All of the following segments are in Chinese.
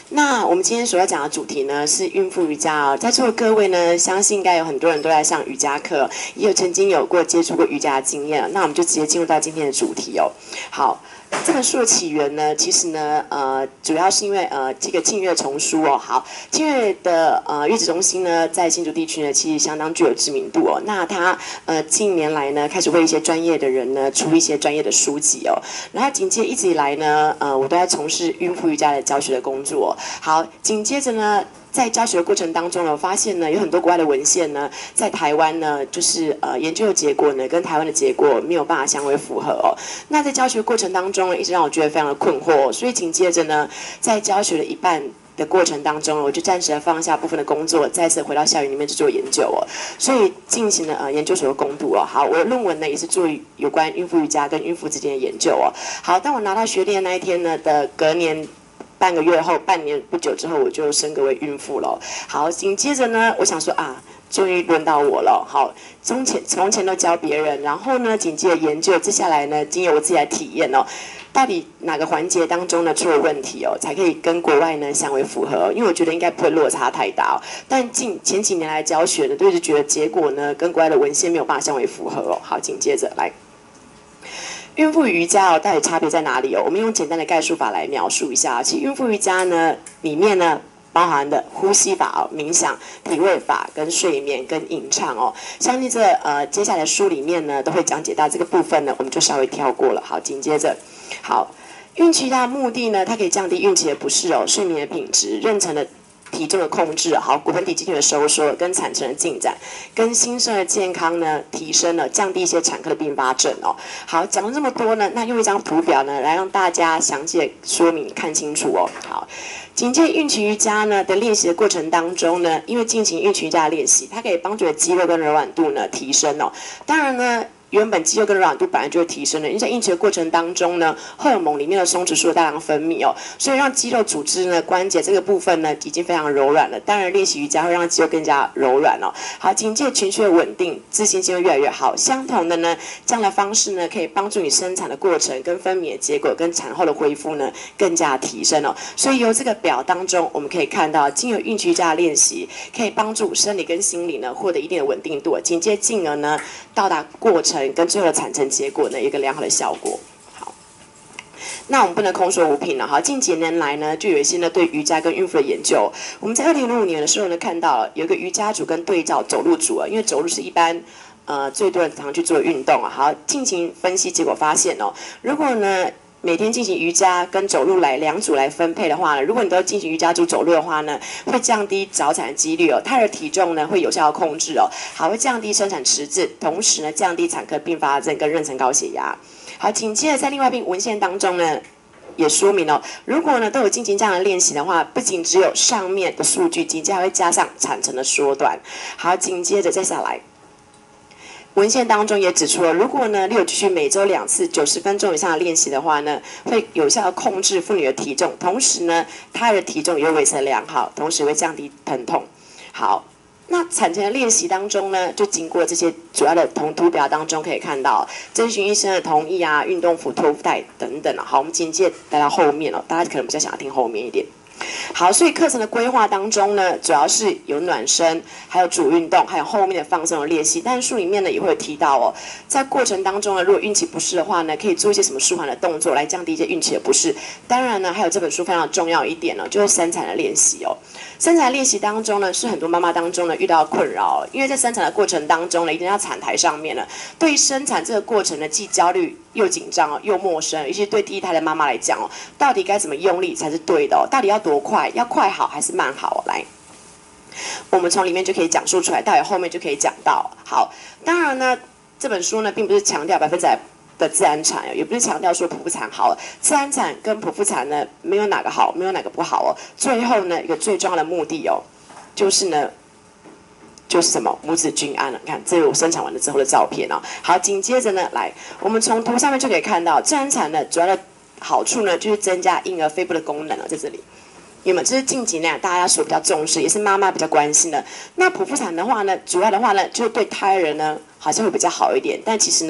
那我们今天所要讲的主题呢是孕妇瑜伽哦，在座的各位呢，相信应该有很多人都在上瑜伽课，也有曾经有过接触过瑜伽的经验。那我们就直接进入到今天的主题哦。好，这本书的起源呢，其实呢，主要是因为这个净月丛书哦。好，净月的月子中心呢，在新竹地区呢，其实相当具有知名度哦。那它近年来呢，开始为一些专业的人呢出一些专业的书籍哦。然后紧接一直以来呢，我都在从事孕妇瑜伽的教学的工作。好，紧接着呢，在教学的过程当中呢，我发现呢，有很多国外的文献呢，在台湾呢，就是研究的结果呢，跟台湾的结果没有办法相为符合哦。那在教学过程当中呢，一直让我觉得非常的困惑哦，所以紧接着呢，在教学的一半的过程当中，我就暂时的放下部分的工作，再次回到校园里面去做研究哦，所以进行了研究所的攻读哦。好，我的论文呢也是做有关孕妇瑜伽跟孕妇之间的研究哦。好，当我拿到学历的那一天呢的隔年。半个月后，半年不久之后，我就升格为孕妇了。好，紧接着呢，我想说啊，终于轮到我了。好，从前都教别人，然后呢，紧接着研究，接下来呢，经由我自己来体验哦，到底哪个环节当中呢出了问题哦，才可以跟国外呢相为符合？因为我觉得应该不会落差太大哦。但前几年来教学呢，都是觉得结果呢跟国外的文献没有办法相为符合哦。好，紧接着来。孕妇瑜伽到底差别在哪里哦？我们用简单的概述法来描述一下。其实孕妇瑜伽呢，里面呢包含的呼吸法冥想、体位法跟睡眠跟吟唱哦。相信接下来书里面呢都会讲解到这个部分呢，我们就稍微跳过了。好，紧接着，好，孕期的目的呢，它可以降低孕期的不适哦，睡眠的品质、妊娠的体重的控制，好，骨盆底肌群的收缩跟产程的进展，跟新生儿健康呢提升了，降低一些产科的并发症哦。好，讲了这么多呢，那用一张图表呢来让大家详细的说明看清楚哦。好，紧接孕期瑜伽呢的练习的过程当中呢，因为进行孕期瑜伽的练习，它可以帮助肌肉跟柔软度呢提升哦。当然呢。原本肌肉跟柔软度本来就会提升的，因为在孕期的过程当中呢，荷尔蒙里面的松弛素大量分泌哦，所以让肌肉组织呢、关节这个部分呢已经非常柔软了。当然，练习瑜伽会让肌肉更加柔软哦。好，紧接着情绪的稳定，自信心会越来越好。相同的呢，这样的方式呢，可以帮助你生产的过程、跟分娩的结果、跟产后的恢复呢更加提升哦。所以由这个表当中，我们可以看到，经由孕期瑜伽的练习，可以帮助生理跟心理呢获得一定的稳定度，紧接进而呢到达过程。跟最后的产程结果呢，有一个良好的效果。好，那我们不能空说无凭了。好，近几年来呢，就有一些呢对瑜伽跟孕妇的研究。我们在2005年的时候呢，看到有一个瑜伽组跟对照走路组啊，因为走路是一般最多人常去做的运动啊。好，进行分析，结果发现哦，如果呢每天进行瑜伽跟走路两组来分配的话呢，如果你都进行瑜伽组走路的话呢，会降低早产的几率哦，胎儿体重呢会有效控制哦，还会降低生产迟滞，同时呢降低产科并发症跟妊娠高血压。好，紧接着在另外一篇文献当中呢。也说明了，如果呢都有进行这样的练习的话，不仅只有上面的数据，紧接着还会加上产程的缩短。好，紧接着再下来。文献当中也指出了，如果呢你有继续每周2次90分钟以上的练习的话呢，会有效的控制妇女的体重，同时呢胎儿的体重也会维持良好，同时会降低疼痛。好，那产前的练习当中呢，就经过这些主要的图表当中可以看到，征询医生的同意啊，运动服、托腹带等等啊。好，我们紧接带到后面了，大家可能比较想要听后面一点。好，所以课程的规划当中呢，主要是有暖身，还有主运动，还有后面的放松的练习。但是书里面呢也会有提到哦，在过程当中呢，如果孕期不适的话呢，可以做一些什么舒缓的动作来降低一些孕期的不适。当然呢，还有这本书非常重要一点呢，就是生产的练习哦。生产练习当中呢，是很多妈妈当中呢遇到困扰，因为在生产的过程当中呢，一定要产台上面了，对于生产这个过程呢，既焦虑又紧张哦，又陌生，尤其对第一胎的妈妈来讲哦，到底该怎么用力才是对的哦？到底要多快？要快好还是慢好？来，我们从里面就可以讲述出来，到底后面就可以讲到。好，当然呢，这本书呢并不是强调100%的自然产，也不是强调说剖腹产好了，自然产跟剖腹产呢没有哪个好，没有哪个不好哦。最后呢，一个最重要的目的哦，就是呢。就是什么母子均安了，你看，这是我生产完了之后的照片哦。好，紧接着呢，来，我们从图上面就可以看到，自然产呢主要的好处呢，就是增加婴儿肺部的功能了，在这里。有没有？这是近几年大家所比较重视，也是妈妈比较关心的。那剖腹产的话呢，主要的话呢，就是对胎儿呢好像会比较好一点，但其实呢，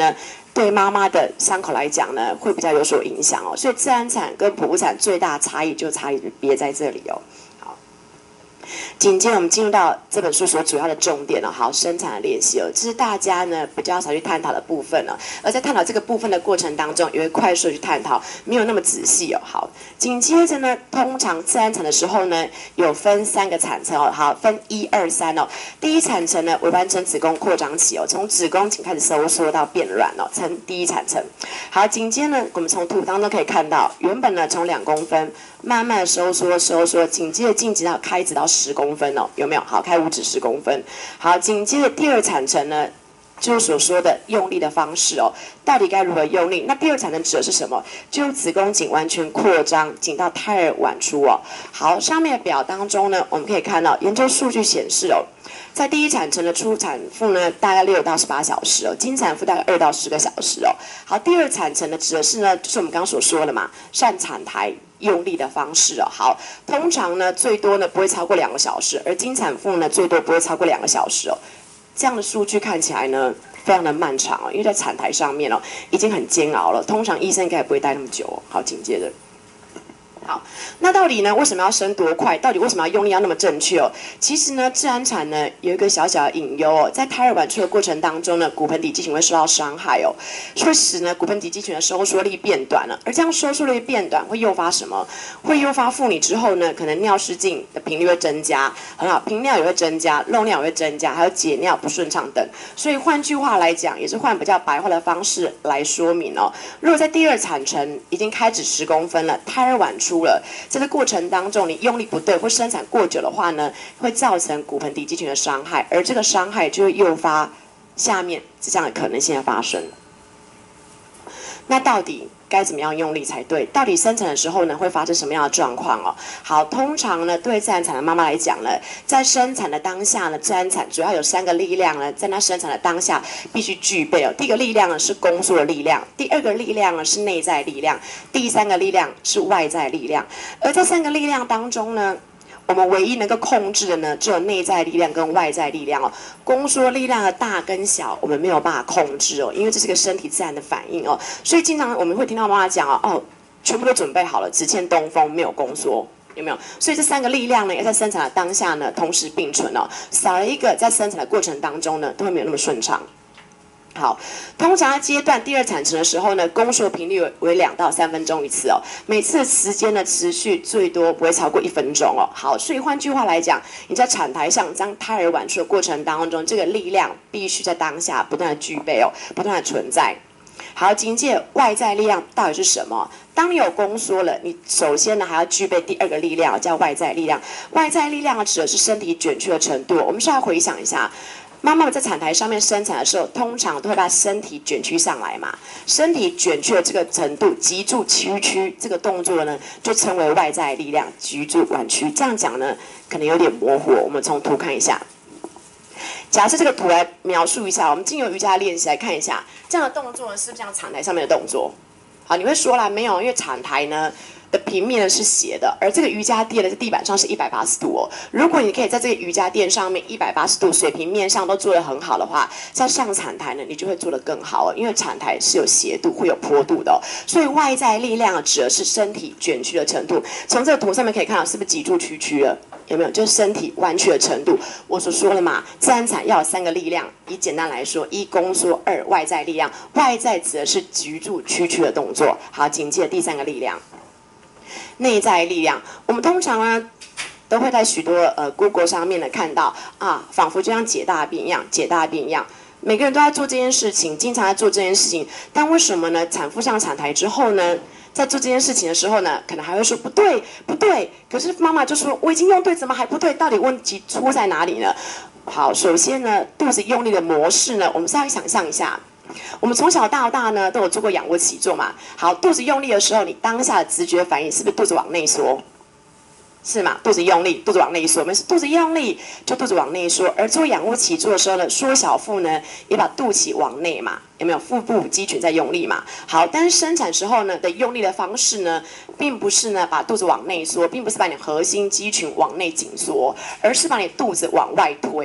对妈妈的伤口来讲呢，会比较有所影响哦。所以自然产跟剖腹产最大的差异就差异别在这里哦。紧接着我们进入到这本书所主要的重点了，好，生产的练习哦，这是大家呢比较少去探讨的部分了。而在探讨这个部分的过程当中，也会快速去探讨，没有那么仔细哦。好，紧接着呢，通常自然产的时候呢，有分3个产程哦，好，分1、2、3哦。第一产程呢，为完成子宫扩张期哦，从子宫颈开始收缩到变软哦，称第一产程。好，紧接着呢，我们从图当中可以看到，原本呢从2公分。慢慢收缩，紧接着晋级到开指到10公分哦，有没有？好，开5指10公分。好，紧接着第2产程呢，就是所说的用力的方式哦，到底该如何用力？那第2产程指的是什么？就是子宫颈完全扩张，紧到胎儿晚出哦。好，上面的表当中呢，我们可以看到研究数据显示哦。在第1产程的初产妇呢，大概6到18小时哦，经产妇大概2到10个小时哦。好，第2产程呢，指的是呢，就是我们刚刚所说的嘛，上产台用力的方式哦。好，通常呢，最多呢不会超过2个小时，而经产妇呢，最多不会超过2个小时哦。这样的数据看起来呢，非常的漫长哦，因为在产台上面哦，已经很煎熬了。通常医生应该也不会待那么久哦。好，紧接着。好，那到底呢？为什么要生多快？到底为什么要用力要那么正确哦？其实呢，自然产呢有一个小小的隐忧哦，在胎儿晚出的过程当中呢，骨盆底肌群会受到伤害哦，会使呢骨盆底肌群的收缩力变短了。而这样收缩力变短会诱发什么？会诱发妇女之后呢，可能尿失禁的频率会增加，很好，频尿也会增加，漏尿也会增加，还有解尿不顺畅等。所以换句话来讲，也是换比较白话的方式来说明哦。如果在第2产程已经开指10公分了，胎儿晚出了，在这过程当中你用力不对或生产过久的话呢，会造成骨盆底肌群的伤害，而这个伤害就会诱发下面这样的可能性的发生。那到底该怎么样用力才对？到底生产的时候呢，会发生什么样的状况哦？好，通常呢，对自然产的妈妈来讲呢，在生产的当下呢，自然产主要有3个力量呢，在她生产的当下必须具备哦。第一个力量呢是宫缩的力量，第2个力量呢是内在力量，第3个力量是外在力量。而在3个力量当中呢，我们唯一能够控制的呢，只有内在力量跟外在力量哦。宫缩力量的大跟小，我们没有办法控制哦，因为这是个身体自然的反应哦。所以经常我们会听到妈妈讲哦，全部都准备好了，只欠东风，没有宫缩。有没有？所以这3个力量呢，要在生产的当下呢，同时并存哦。少了一个，在生产的过程当中呢，都会没有那么顺畅。好，通常在阶段第2产程的时候呢，宫缩频率为2到3分钟一次哦，每次的时间呢持续最多不会超过1分钟哦。好，所以换句话来讲，你在产台上当胎儿晚出的过程当中，这个力量必须在当下不断的具备哦，不断的存在。好，紧接着外在力量到底是什么？当你有宫缩了，你首先呢还要具备第2个力量，叫外在力量。外在力量指的是身体卷曲的程度。我们需要回想一下。妈妈们在产台上面生产的时候，通常都会把身体卷曲上来嘛。身体卷曲的这个程度，脊柱屈曲这个动作呢，就称为外在力量，脊柱弯曲。这样讲呢，可能有点模糊。我们从图看一下。假设这个图来描述一下，我们经由瑜伽练习来看一下，这样的动作呢，是不是像产台上面的动作？好，你会说啦，没有，因为产台呢的平面是斜的，而这个瑜伽垫的地板上是180度哦。如果你可以在这个瑜伽垫上面180度水平面上都做得很好的话，在上产台呢，你就会做得更好哦。因为产台是有斜度、会有坡度的哦，所以外在力量指的是身体卷曲的程度。从这个图上面可以看到，是不是脊柱屈曲了？有没有？就是身体弯曲的程度。我所说了嘛，自然产要有3个力量。以简单来说，1宫缩，2外在力量。外在指的是脊柱屈曲的动作。好，紧接着第3个力量。内在力量，我们通常呢都会在许多Google 上面呢看到啊，仿佛就像解大便一样，解大便一样，每个人都在做这件事情，经常在做这件事情，但为什么呢？产妇上产台之后呢，在做这件事情的时候呢，可能还会说不对，不对，可是妈妈就说我已经用对，怎么还不对？到底问题出在哪里呢？好，首先呢，肚子用力的模式呢，我们稍微想象一下。我们从小到大呢都有做过仰卧起坐嘛。好，肚子用力的时候，你当下的直觉反应是不是肚子往内缩？是嘛？肚子用力，肚子往内缩。没事，肚子用力就肚子往内缩。而做仰卧起坐的时候呢，缩小腹呢，也把肚脐往内嘛。有没有？腹部肌群在用力嘛？好，但是生产时候呢的用力的方式呢，并不是呢把肚子往内缩，并不是把你核心肌群往内紧缩，而是把你肚子往外推哦。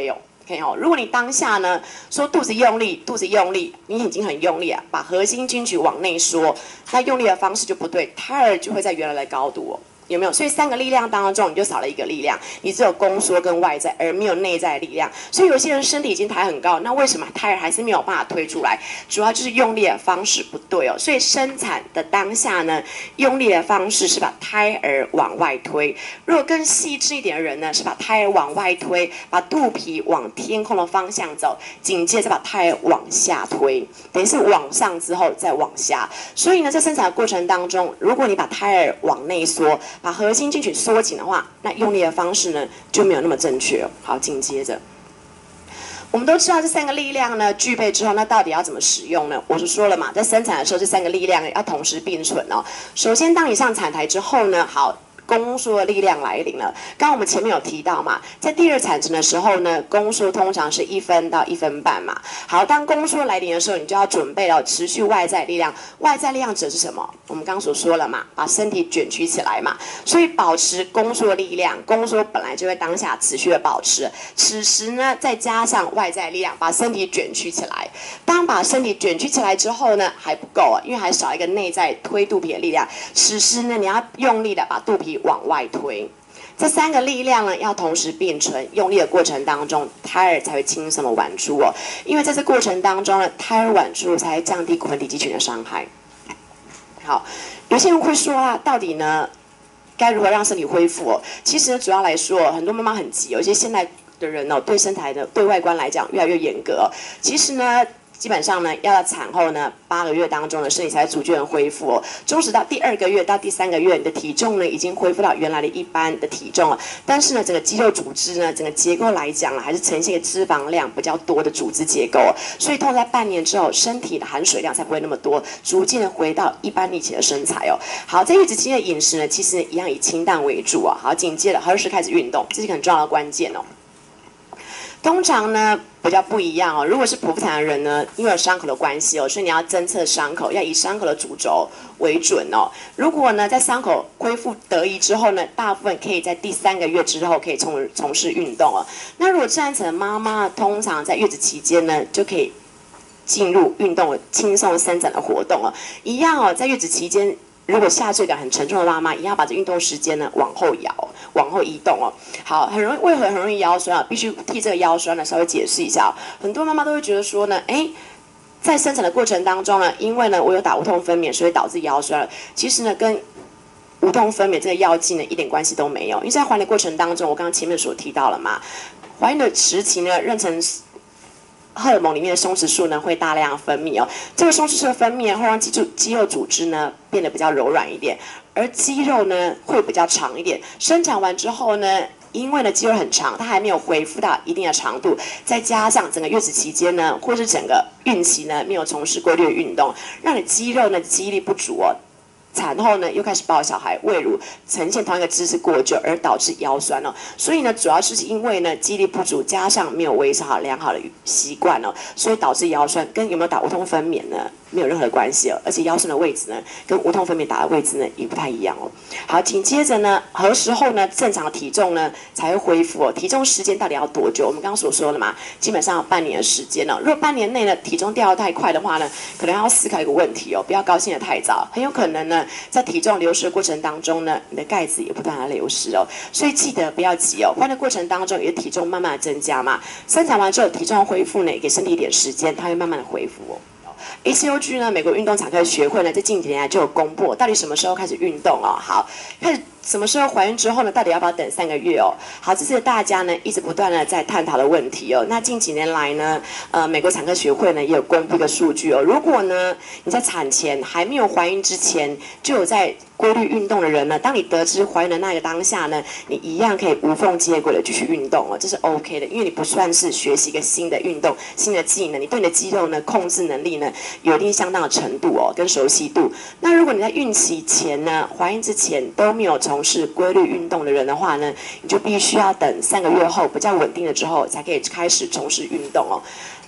OK 哦，如果你当下呢说肚子用力，肚子用力，你已经很用力啊，把核心均矩往内缩，那用力的方式就不对，胎儿就会在原来的高度哦。有没有？所以3个力量当中，你就少了一个力量，你只有宫缩跟外在，而没有内在力量。所以有些人身体已经抬很高，那为什么胎儿还是没有办法推出来？主要就是用力的方式不对哦。所以生产的当下呢，用力的方式是把胎儿往外推。如果更细致一点的人呢，是把胎儿往外推，把肚皮往天空的方向走，紧接着把胎儿往下推，等于是往上之后再往下。所以呢，在生产的过程当中，如果你把胎儿往内缩，把核心进去缩紧的话，那用力的方式呢就没有那么正确哦。好，紧接着，我们都知道这3个力量呢具备之后，那到底要怎么使用呢？我是说了嘛，在生产的时候，这3个力量要同时并存哦。首先，当你上产台之后呢，好。宫缩的力量来临了。刚刚我们前面有提到嘛，在第2产程的时候呢，宫缩通常是1分到1分半嘛。好，当宫缩来临的时候，你就要准备了持续外在力量。外在力量指的是什么？我们刚刚所说了嘛，把身体卷曲起来嘛。所以保持宫缩的力量，宫缩本来就会当下持续的保持。此时呢，再加上外在力量，把身体卷曲起来。当把身体卷曲起来之后呢，还不够啊，因为还少一个内在推肚皮的力量。此时呢，你要用力的把肚皮往外推，这3个力量呢要同时并存，用力的过程当中，胎儿才会轻松的晚出哦。因为在这过程当中呢，胎儿晚出才会降低骨盆底肌群的伤害。好，有些人会说啊，到底呢该如何让身体恢复哦？其实主要来说，很多妈妈很急，有些现在的人哦，对身材的对外观来讲越来越严格哦。其实呢。基本上呢，要到产后呢8个月当中的身体才逐渐恢复哦。终止到第2个月到第3个月，你的体重呢已经恢复到原来的一般的体重了。但是呢，整个肌肉组织呢，整个结构来讲还是呈现一个脂肪量比较多的组织结构哦。所以通常在半年之后，身体的含水量才不会那么多，逐渐的回到一般以前的身材哦。好，在月子期间的饮食呢，其实一样以清淡为主啊。好，紧接着何时开始运动，这是一个很重要的关键哦。通常呢比较不一样哦。如果是剖腹产的人呢，因为有伤口的关系哦，所以你要侦测伤口，要以伤口的主轴为准哦。如果呢在伤口恢复得宜之后呢，大部分可以在第3个月之后可以从事运动哦。那如果自然产的妈妈，通常在月子期间呢就可以进入运动轻松伸展的活动哦。一样哦，在月子期间。如果下坠感很沉重的妈妈，一样把这运动时间呢往后摇、往后移动哦。好，为何很容易腰酸啊？必须替这个腰酸呢稍微解释一下、哦。很多妈妈都会觉得说呢，在生产的过程当中呢，因为呢我有打无痛分娩，所以导致腰酸了。其实呢跟无痛分娩这个药剂呢一点关系都没有，因为在怀孕的过程当中，我刚刚前面所提到了嘛，怀孕的时期呢妊娠荷尔蒙里面的松弛素呢会大量分泌哦，这个松弛素的分泌会让肌肉组织呢变得比较柔软一点，而肌肉呢会比较长一点。生产完之后呢，因为呢肌肉很长，它还没有恢复到一定的长度，再加上整个月子期间呢，或是整个孕期呢没有从事规律的运动，让你肌肉呢肌力不足哦。产后呢，又开始抱小孩、喂乳，呈现同一个姿势过久，而导致腰酸哦。所以呢，主要是因为呢肌力不足，加上没有维持好良好的习惯哦，所以导致腰酸，跟有没有打无痛分娩呢没有任何的关系哦。而且腰酸的位置呢，跟无痛分娩打的位置呢也不太一样哦。好，紧接着呢，何时候呢正常的体重呢才会恢复哦？体重时间到底要多久？我们刚刚所说了嘛，基本上要半年的时间哦。如果半年内呢体重掉得太快的话呢，可能要思考一个问题哦，不要高兴得太早，很有可能呢。在体重流失的过程当中呢，你的钙质也不断的流失哦，所以记得不要急哦。怀孕的过程当中，你的体重慢慢的增加嘛，生产完之后体重恢复呢，给身体一点时间，它会慢慢的恢复哦。ACOG 呢，美国运动产科学会呢，在近几年来就有公布，到底什么时候开始运动哦？好，开始什么时候怀孕之后呢？到底要不要等3个月哦？好，这是大家呢一直不断的在探讨的问题哦。那近几年来呢，美国产科学会呢也有公布一个数据哦。如果呢你在产前还没有怀孕之前就有在规律运动的人呢，当你得知怀孕的那个当下呢，你一样可以无缝接轨的继续运动哦，这是 OK 的，因为你不算是学习一个新的运动、新的技能，你对你的肌肉呢控制能力呢有一定相当的程度哦，跟熟悉度。那如果你在孕期前呢，怀孕之前都没有从事规律运动的人的话呢，你就必须要等3个月后比较稳定了之后，才可以开始从事运动哦。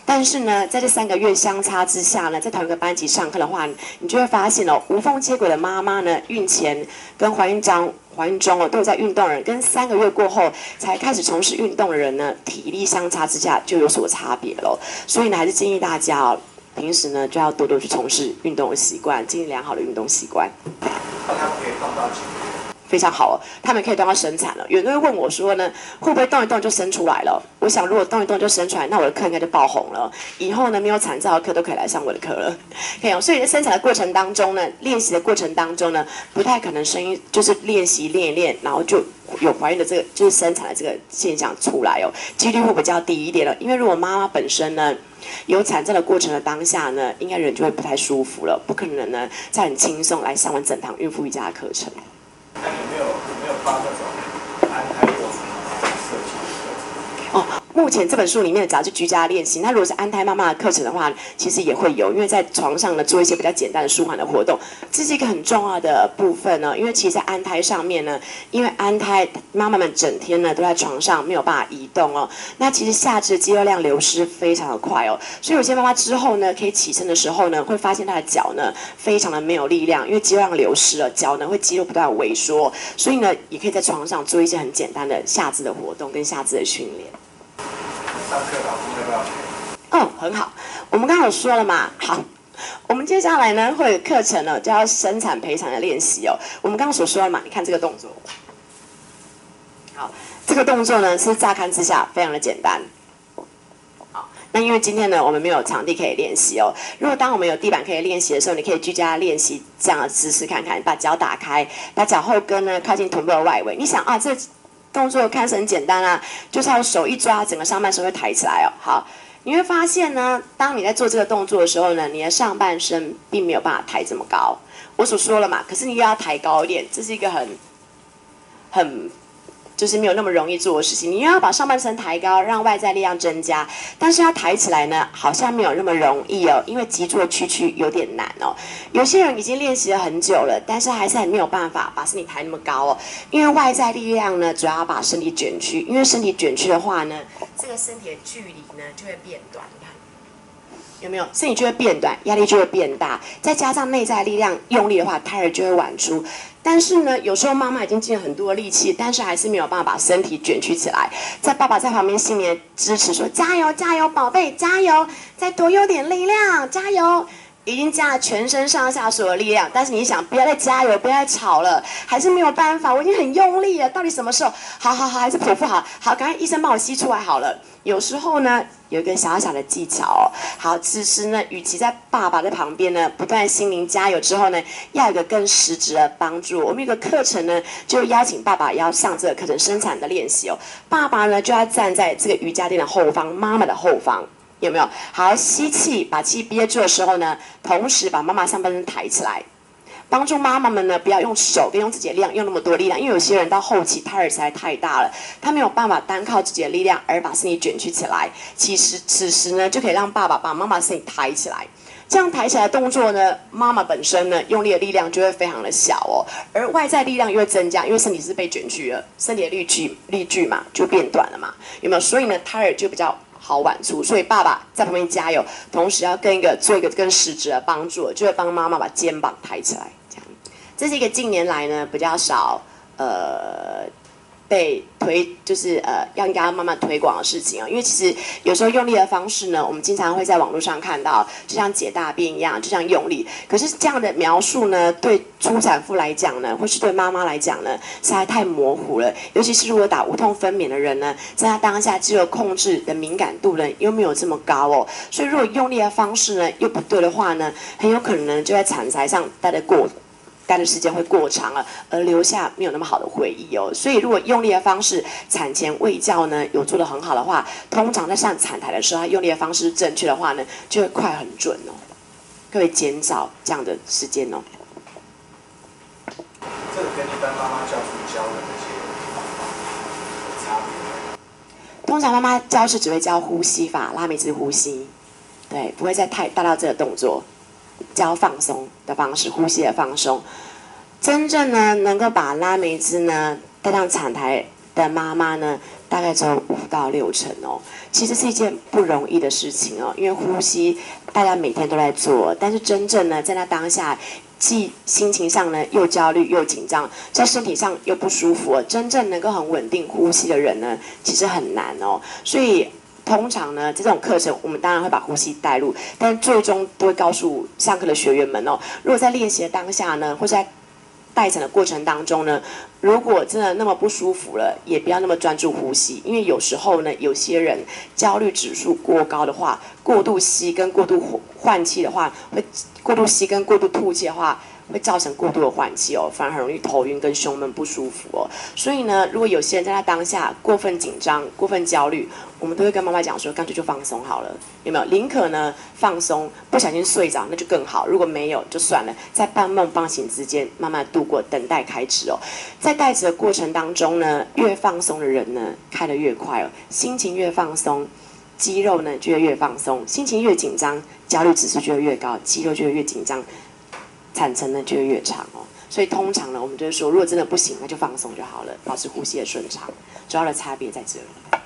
但是呢，在这3个月相差之下呢，在同一个班级上课的话，你就会发现哦，无缝接轨的妈妈呢，孕前跟怀孕中哦都有在运动的人，跟3个月过后才开始从事运动的人呢，体力相差之下就有所差别咯。所以呢，还是建议大家哦，平时呢就要多多去从事运动的习惯，建立良好的运动习惯。 那他们可以动到几个月？ 非常好哦，他们可以动到生产了。有人会问我说呢，会不会动一动就生出来了？我想，如果动一动就生出来，那我的课应该就爆红了。以后呢，没有产兆的课都可以来上我的课了。可以哦。所以在生产的过程当中呢，练习的过程当中呢，不太可能就是练习练一练，然后就有怀孕的这个就是生产的这个现象出来哦，几率会比较低一点了。因为如果妈妈本身呢，有产兆的过程的当下呢，应该人就会不太舒服了，不可能呢再很轻松来上完整堂孕妇瑜伽的课程。 那有没有发那种安胎过程设计的课程？ 哦，目前这本书里面的杂志居家练习，那如果是安胎妈妈的课程的话，其实也会有，因为在床上呢做一些比较简单的舒缓的活动，这是一个很重要的部分呢。因为其实在安胎上面呢，因为安胎妈妈们整天呢都在床上没有办法移动哦，那其实下肢的肌肉量流失非常的快哦，所以有些妈妈之后呢可以起身的时候呢，会发现她的脚呢非常的没有力量，因为肌肉量流失了，脚呢会肌肉不断萎缩，所以呢也可以在床上做一些很简单的下肢的活动跟下肢的训练。 上课老师要不要陪？ 哦，很好。我们刚刚有说了嘛，好，我们接下来呢会有课程呢，叫生产陪产的练习哦。我们刚刚所说了嘛，你看这个动作，好，这个动作呢是乍看之下非常的简单。好，那因为今天呢我们没有场地可以练习哦。如果当我们有地板可以练习的时候，你可以居家练习这样的姿势看看，把脚打开，把脚后跟呢靠近臀部的外围。你想啊，这动作看似很简单啊，就是要手一抓，整个上半身会抬起来哦。好，你会发现呢，当你在做这个动作的时候呢，你的上半身并没有办法抬这么高。我所说了嘛，可是你又要抬高一点，这是一个很就是没有那么容易做的事情。你又要把上半身抬高，让外在力量增加，但是要抬起来呢，好像没有那么容易哦，因为脊柱的屈曲有点难哦。有些人已经练习了很久了，但是还是很没有办法把身体抬那么高哦，因为外在力量呢，主要把身体卷曲，因为身体卷曲的话呢，这个身体的距离呢就会变短，你看。有没有？身体就会变短，压力就会变大，再加上内在力量用力的话，胎儿就会晚出。但是呢，有时候妈妈已经尽了很多的力气，但是还是没有办法把身体卷曲起来。在爸爸在旁边心里支持说：“加油，加油，宝贝，加油！再多用点力量，加油！”已经加了全身上下所有力量，但是你想，不要再加油，不要再吵了，还是没有办法。我已经很用力了，到底什么时候？好，还是剖腹好，好，赶快医生帮我吸出来好了。有时候呢，有一个小小的技巧哦。好，此时呢，与其在爸爸的旁边呢，不断心灵加油之后呢，要有一个更实质的帮助。我们有个课程呢，就邀请爸爸要上这个课程生产的练习哦。爸爸呢，就要站在这个瑜伽垫的后方，妈妈的后方。有没有？好，吸气，把气憋住的时候呢，同时把妈妈上半身抬起来，帮助妈妈们呢不要用手跟用自己的力量用那么多力量，因为有些人到后期胎儿实在太大了，他没有办法单靠自己的力量而把身体卷曲起来。此时呢，就可以让爸爸把妈妈身体抬起来。这样抬起来的动作呢，妈妈本身呢用力的力量就会非常的小哦，而外在力量又会增加，因为身体是被卷曲了，身体的力矩嘛就变短了嘛，有没有？所以呢，胎儿就比较好晚出，所以爸爸在旁边加油，同时要做一个更实质的帮助，就会帮妈妈把肩膀抬起来。这是一个近年来呢比较少被就是要应该要慢慢推广的事情啊，因为其实有时候用力的方式呢，我们经常会在网络上看到，就像解大便一样，就像用力。可是这样的描述呢，对初产妇来讲呢，或是对妈妈来讲呢，实在太模糊了。尤其是如果打无痛分娩的人呢，在他当下肌肉控制的敏感度呢，又没有这么高哦，所以如果用力的方式呢又不对的话呢，很有可能就在产台上待的时间会过长了，而留下没有那么好的回忆哦。所以如果用力的方式，产前卫教呢有做得很好的话，通常在上产台的时候，他用力的方式正确的话呢，就会快很准哦，可以减少这样的时间哦。 这个跟一般妈妈教书教的那些方法有差别。 通常妈妈教是只会教呼吸法，拉美兹呼吸，对，不会再太大到这个动作。教放松的方式，呼吸的放松。真正呢，能够把拉美兹呢带上产台的妈妈呢，大概只有到60%哦，其实是一件不容易的事情哦，因为呼吸大家每天都在做，但是真正呢，在那当下，既心情上呢又焦虑又紧张，在身体上又不舒服哦，真正能够很稳定呼吸的人呢，其实很难哦，所以。通常呢，这种课程我们当然会把呼吸带入，但最终都会告诉上课的学员们哦，如果在练习的当下呢，或者在带诊的过程当中呢，如果真的那么不舒服了，也不要那么专注呼吸，因为有时候呢，有些人焦虑指数过高的话，过度吸跟过度换气的话，会过度吸跟过度吐气的话。会造成过度的换气哦，反而很容易头晕跟胸闷不舒服哦。所以呢，如果有些人在他当下过分紧张、过分焦虑，我们都会跟妈妈讲说，干脆就放松好了，有没有？宁可呢放松，不小心睡着那就更好。如果没有就算了，在半梦半醒之间慢慢度过，等待开指哦。在带指的过程当中呢，越放松的人呢，开得越快哦，心情越放松。肌肉呢就会越放松，心情越紧张，焦虑指数就会越高，肌肉就会越紧张，产程呢就会越长哦。所以通常呢，我们就是说，如果真的不行，那就放松就好了，保持呼吸的顺畅。主要的差别在这里。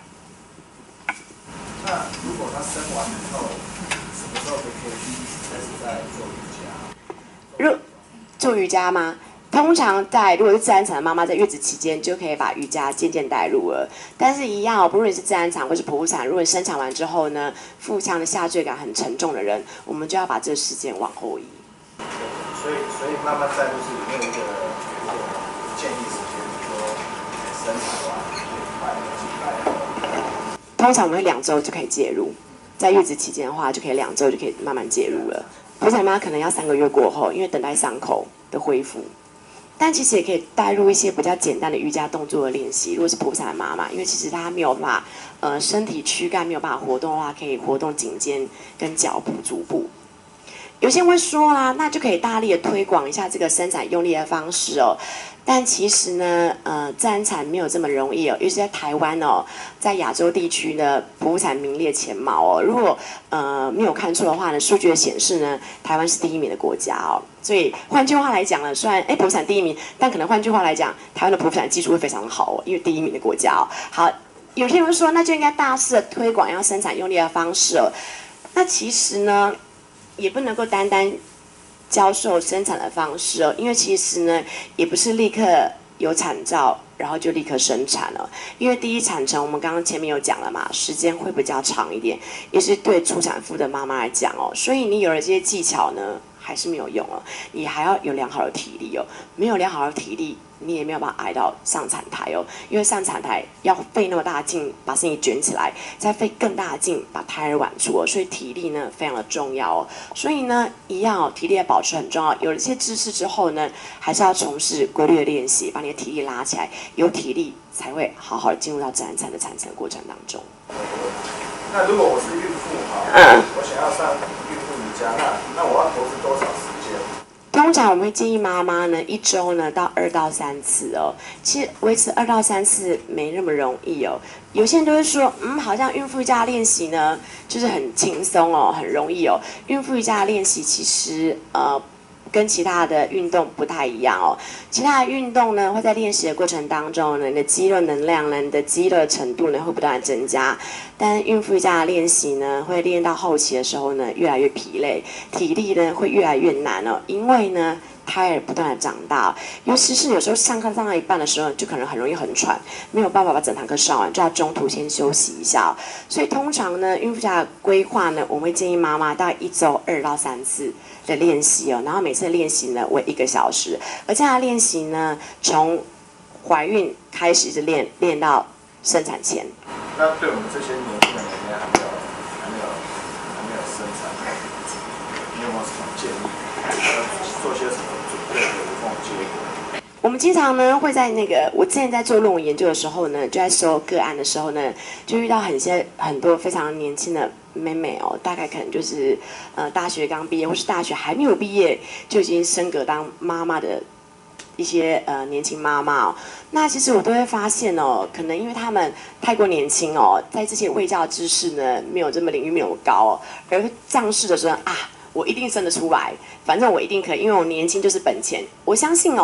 那如果他生完以后，什么时候就可以开始在做瑜伽？ 做瑜伽吗？通常如果是自然产的妈妈，在月子期间就可以把瑜伽渐渐带入了。但是一样哦，不论你是自然产或是剖腹产，如果你生产完之后呢，腹腔的下坠感很沉重的人，我们就要把这个时间往后移。 所以慢慢带入是有没有一个建议时间，比如说生产完1个礼拜。 通常我们会2周就可以介入，在月子期间的话，就可以2周就可以慢慢介入了。剖产妈可能要3个月过后，因为等待伤口的恢复。但其实也可以带入一些比较简单的瑜伽动作的练习。如果是剖产妈妈，因为其实她没有办法，身体躯干没有办法活动的话，可以活动颈肩跟脚部、足部。有些人会说啦，那就可以大力的推广一下这个生产用力的方式哦。但其实呢，自然产没有这么容易哦，尤其在台湾哦，在亚洲地区呢，剖腹产名列前茅哦。如果没有看错的话呢，数据显示呢，台湾是第1名的国家哦。所以换句话来讲呢，虽然剖腹产第1名，但可能换句话来讲，台湾的剖腹产技术会非常好哦，因为第1名的国家哦。好，有些人说，那就应该大肆的推广要生产用力的方式哦。那其实呢，也不能够单单教授生产的方式哦，因为其实呢，也不是立刻有产兆，然后就立刻生产了。因为第一产程我们刚刚前面有讲了嘛，时间会比较长一点，也是对初产妇的妈妈来讲哦，所以你有了这些技巧呢，还是没有用哦，你还要有良好的体力哦，没有良好的体力，你也没有办法挨到上产台哦，因为上产台要费那么大的劲把身体卷起来，再费更大的劲把胎儿挽出哦，所以体力呢非常的重要哦。所以呢，一样哦，体力的保持很重要。有了这些知识之后呢，还是要从事规律的练习，把你的体力拉起来，有体力才会好好的进入到自然产的产程过程当中。 那如果我是孕妇哈，我想要上孕妇瑜伽，那我要投资多少时间？ 通常我们会建议妈妈呢，1周呢到2到3次哦。其实维持2到3次没那么容易哦。有些人都会说，好像孕妇瑜伽练习呢就是很轻松哦，很容易哦。孕妇瑜伽练习其实跟其他的运动不太一样哦。其他的运动呢，会在练习的过程当中呢，你的肌肉能量呢，你的肌肉的程度呢，会不断的增加。但孕妇瑜伽的练习呢，会练到后期的时候呢，越来越疲累，体力呢会越来越难哦，因为呢，胎儿不断的长大，尤其是有时候上课上到一半的时候，就可能很容易很喘，没有办法把整堂课上完，就要中途先休息一下哦。所以通常呢，孕妇瑜伽的规划呢，我们会建议妈妈大概1周2到3次的练习哦，然后每次的练习呢为1个小时，而这样的练习呢，从怀孕开始一直练到生产前。 那对我们这些年轻人还没有生产，你有没有什么建议？要做些什么准备无缝接轨？ 我们经常呢会在我之前在做论文研究的时候呢，就在收个案的时候呢，就遇到很多非常年轻的妹妹哦，大概可能就是大学刚毕业，或是大学还没有毕业就已经升格当妈妈的一些年轻妈妈哦。那其实我都会发现哦，可能因为他们太过年轻哦，在这些卫教知识呢没有这么领域没有高哦，而仗势的说我一定生得出来，反正我一定可以，因为我年轻就是本钱。我相信哦，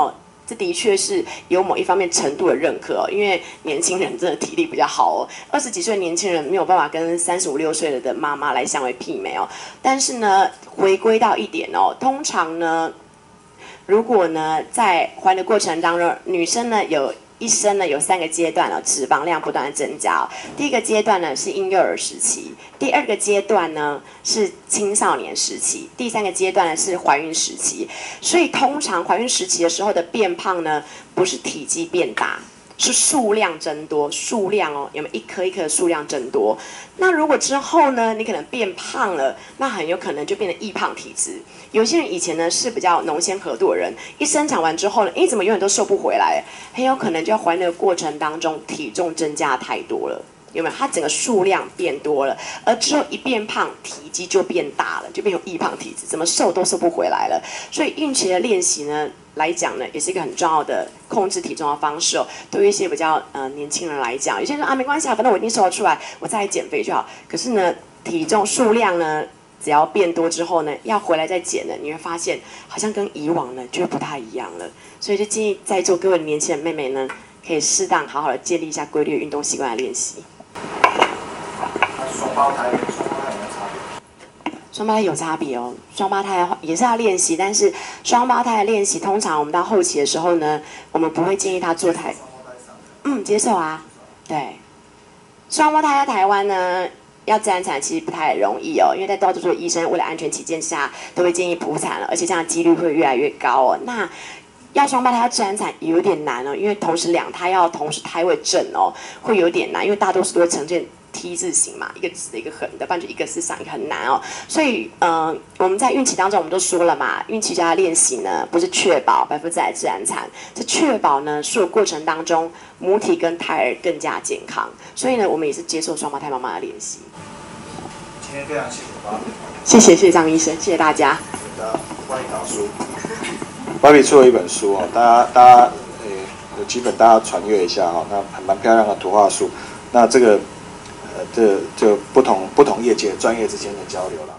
这的确是有某一方面程度的认可哦，因为年轻人真的体力比较好哦，20几岁的年轻人没有办法跟35、6岁的妈妈来相为媲美哦。但是呢，回归到一点哦，通常呢，如果呢在怀的过程当中，女生呢一生呢有3个阶段哦，脂肪量不断的增加哦。第一个阶段呢是婴幼儿时期，第2个阶段呢是青少年时期，第3个阶段呢是怀孕时期。所以通常怀孕时期的时候的变胖呢，不是体积变大，是数量增多，数量哦，有没有一颗一颗的数量增多？那如果之后呢，你可能变胖了，那很有可能就变成易胖体质。有些人以前呢是比较浓纤合度的人，一生产完之后呢，怎么永远都瘦不回来？很有可能就要怀孕的过程当中体重增加太多了。有没有？它整个数量变多了，而之后一变胖，体积就变大了，就变成易胖体质，怎么瘦都瘦不回来了。所以孕期的练习呢来讲呢，也是一个很重要的控制体重的方式哦。对于一些比较年轻人来讲，有些人说啊没关系啊，反正我一定瘦得出来，我再来减肥就好。可是呢，体重数量呢，只要变多之后呢，要回来再减呢，你会发现好像跟以往呢就不太一样了。所以就建议在座各位年轻人妹妹呢，可以适当好好的建立一下规律的运动习惯来练习。 双胞胎有没有差别？ 双胞胎有差别哦，双胞胎也是要练习，但是双胞胎的练习，通常我们到后期的时候呢，我们不会建议他做太，接受啊，对，双胞胎在台湾呢，要自然产其实不太容易哦，因为在大多数医生为了安全起见下，都会建议剖产了，而且这样的几率会越来越高哦。那要双胞胎要自然产也有点难哦，因为同时2胎要同时胎位正哦，会有点难，因为大多数都会呈现T 字形嘛，一个直的，一个横的，不然就一个是上，一个很难哦。所以，我们在孕期当中，我们都说了嘛，孕期家的练习呢，不是确保100%的自然产，是确保呢，所有过程当中母体跟胎儿更加健康。所以呢，我们也是接受双胞胎妈妈的练习。 今天非常谢谢芭比， 谢谢张医生，谢谢大家。 欢迎导书。芭比出了一本书哦，大家有几本大家传阅一下哈，那蛮漂亮的图画书。那这个就不同业界专业之间的交流了。